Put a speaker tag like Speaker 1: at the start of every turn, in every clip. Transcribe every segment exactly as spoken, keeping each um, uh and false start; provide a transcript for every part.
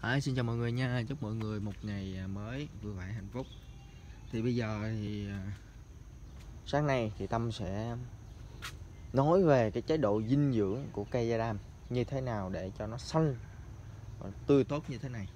Speaker 1: À, xin chào mọi người nha, chúc mọi người một ngày mới vui vẻ hạnh phúc. Thì bây giờ thì sáng nay thì Tâm sẽ nói về cái chế độ dinh dưỡng của cây gia đam, như thế nào để cho nó xanh và tươi tốt như thế này.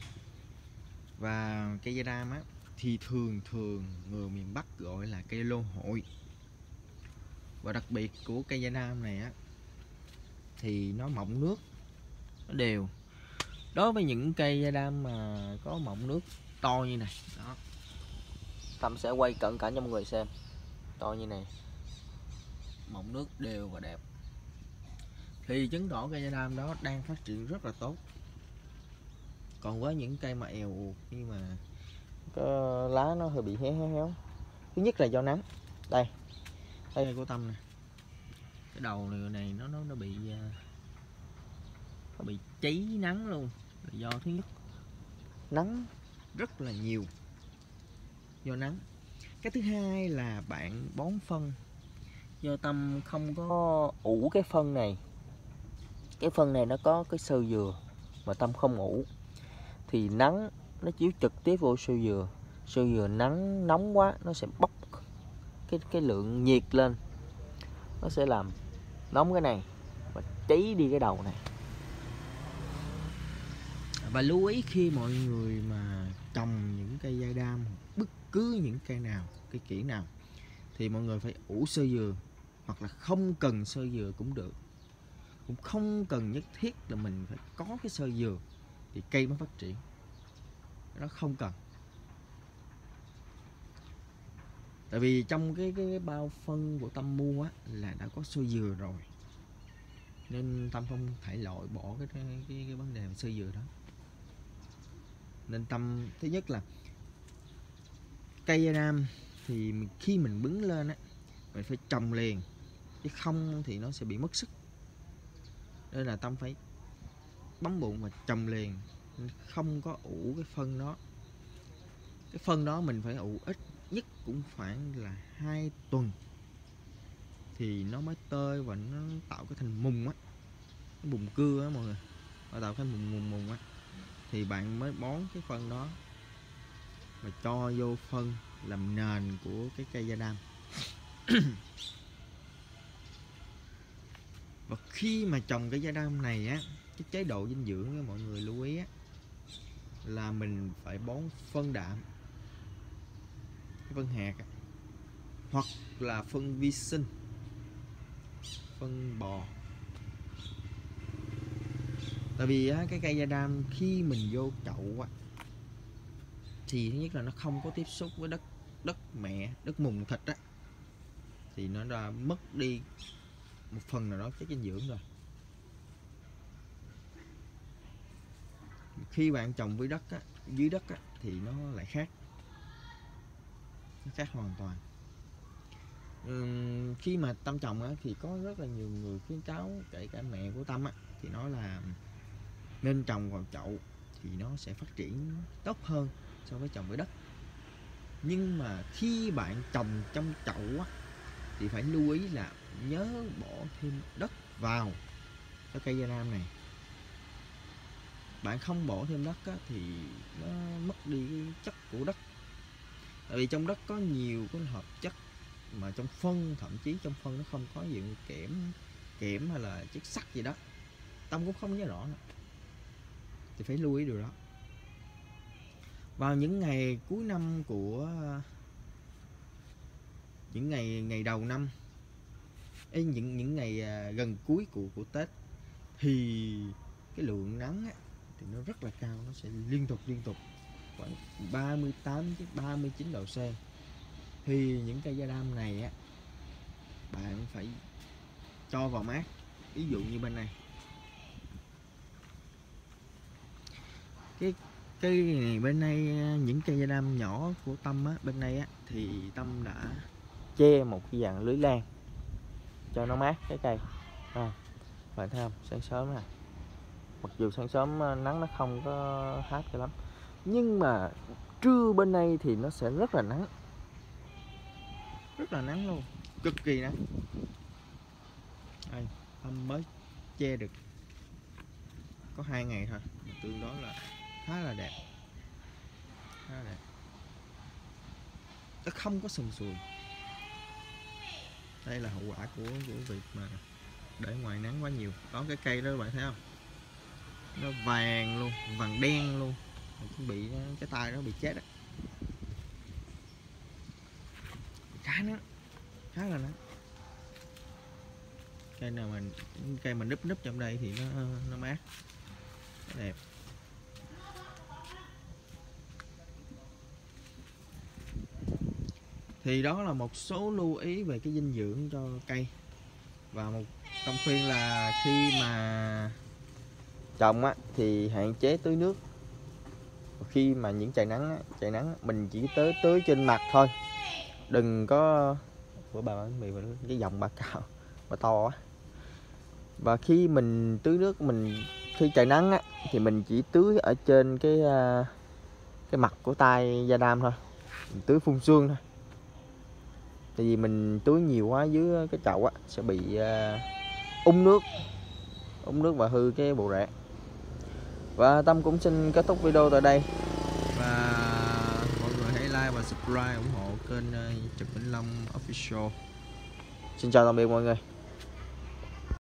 Speaker 1: Và cây gia đam á thì thường thường người miền Bắc gọi là cây lô hội. Và đặc biệt của cây gia đam này á thì nó mọng nước, nó đều. Đối với những cây gia đam mà có mọng nước to như này đó, Tâm sẽ quay cận cảnh cho mọi người xem. To như này, mọng nước đều và đẹp, thì chứng tỏ cây gia đam đó đang phát triển rất là tốt. Còn với những cây mà èo uột nhưng mà cái lá nó hơi bị héo héo héo, thứ nhất là do nắng. Đây, đây của Tâm nè, cái đầu này, này nó nó nó bị nó bị cháy nắng luôn, là do thứ nhất nắng rất là nhiều, do nắng. Cái thứ hai là bạn bón phân, do Tâm không có ủ cái phân này. Cái phân này nó có cái xơ dừa mà Tâm không ủ, thì nắng nó chiếu trực tiếp vô xơ dừa, xơ dừa nắng nóng quá nó sẽ bốc cái cái lượng nhiệt lên, nó sẽ làm nóng cái này và cháy đi cái đầu này. Và lưu ý khi mọi người mà trồng những cây gia đam, bất cứ những cây nào, cây kiểng nào, thì mọi người phải ủ xơ dừa, hoặc là không cần xơ dừa cũng được, cũng không cần nhất thiết là mình phải có cái xơ dừa thì cây mới phát triển, nó không cần. Tại vì trong cái, cái, cái bao phân của Tâm mua á, là đã có xơ dừa rồi, nên Tâm không thể loại bỏ cái, cái, cái, cái vấn đề xơ dừa đó. Nên Tâm thứ nhất là cây gia đam thì khi mình bứng lên á, mình phải trồng liền, chứ không thì nó sẽ bị mất sức. Nên là Tâm phải bấm bụng và trồng liền, không có ủ cái phân đó. Cái phân đó mình phải ủ ít nhất cũng khoảng là hai tuần thì nó mới tơi và nó tạo cái thành mùng á, cái bùn cưa á mọi người, nó tạo cái mùng mùng mùng á, thì bạn mới bón cái phân đó và cho vô phân làm nền của cái cây gia đam. Và khi mà trồng cái gia đam này á, cái chế độ dinh dưỡng á, mọi người lưu ý á, là mình phải bón phân đạm, cái phân hạt á, hoặc là phân vi sinh, phân bò. Tại vì á, cái cây gia đam khi mình vô chậu á, thì thứ nhất là nó không có tiếp xúc với đất đất mẹ, đất mùn thịt á, thì nó đã mất đi một phần nào đó chất dinh dưỡng rồi. Khi bạn trồng với đất á, dưới đất á, thì nó lại khác, nó khác hoàn toàn. Uhm, khi mà Tâm trồng á, thì có rất là nhiều người khuyến cáo, kể cả mẹ của Tâm á, thì nói là nên trồng vào chậu thì nó sẽ phát triển tốt hơn so với trồng với đất. Nhưng mà khi bạn trồng trong chậu á, thì phải lưu ý là nhớ bỏ thêm đất vào cái cây gia đam này. Bạn không bỏ thêm đất á, thì nó mất đi cái chất của đất. Tại vì trong đất có nhiều cái hợp chất mà trong phân, thậm chí trong phân nó không có gì kẽm, kẽm hay là chất sắt gì đó, Tâm cũng không nhớ rõ nữa. Thì phải lưu ý điều đó. Vào những ngày cuối năm của những ngày ngày đầu năm ấy, những những ngày gần cuối của của Tết, thì cái lượng nắng á, thì nó rất là cao, nó sẽ liên tục liên tục khoảng ba mươi tám đến ba mươi chín độ C. Thì những cây gia đam này á, bạn phải cho vào mát. Ví dụ như bên này, cái cây này bên đây, những cây gia đam nhỏ của Tâm á, bên đây á, thì Tâm đã che một cái dạng lưới lan cho nó mát cái cây. À, bạn thấy không, sáng sớm nè, mặc dù sáng sớm nắng nó không có hát cho lắm, nhưng mà trưa bên đây thì nó sẽ rất là nắng, rất là nắng luôn, cực kỳ nắng. Đây, Tâm mới che được có hai ngày thôi, tương đối là khá là đẹp, khá là đẹp. Nó không có sần sùi. Đây là hậu quả của của việc mà để ngoài nắng quá nhiều. Đó, cái cây đó các bạn thấy không, nó vàng luôn, vàng đen luôn, chuẩn bị cái tay nó bị chết đấy. Khá nó khá là nắng. Cây nào mà cây mà núp núp trong đây thì nó nó mát, nó đẹp. Thì đó là một số lưu ý về cái dinh dưỡng cho cây. Và một tâm khuyên là khi mà trồng á thì hạn chế tưới nước. Khi mà những trời nắng á, trời nắng mình chỉ tới tưới trên mặt thôi, đừng có của bà bán mì cái dòng bà cao bà to quá. Và khi mình tưới nước mình khi trời nắng á thì mình chỉ tưới ở trên cái cái mặt của tay da đam thôi, mình tưới phun sương thôi. Tại vì mình tưới nhiều quá dưới cái chậu á sẽ bị uh, úng nước úng nước và hư cái bộ rễ. Và Tâm cũng xin kết thúc video tại đây. Và mọi người hãy like và subscribe ủng hộ kênh uh, Trần Vĩnh Long Official. Xin chào tạm biệt mọi người.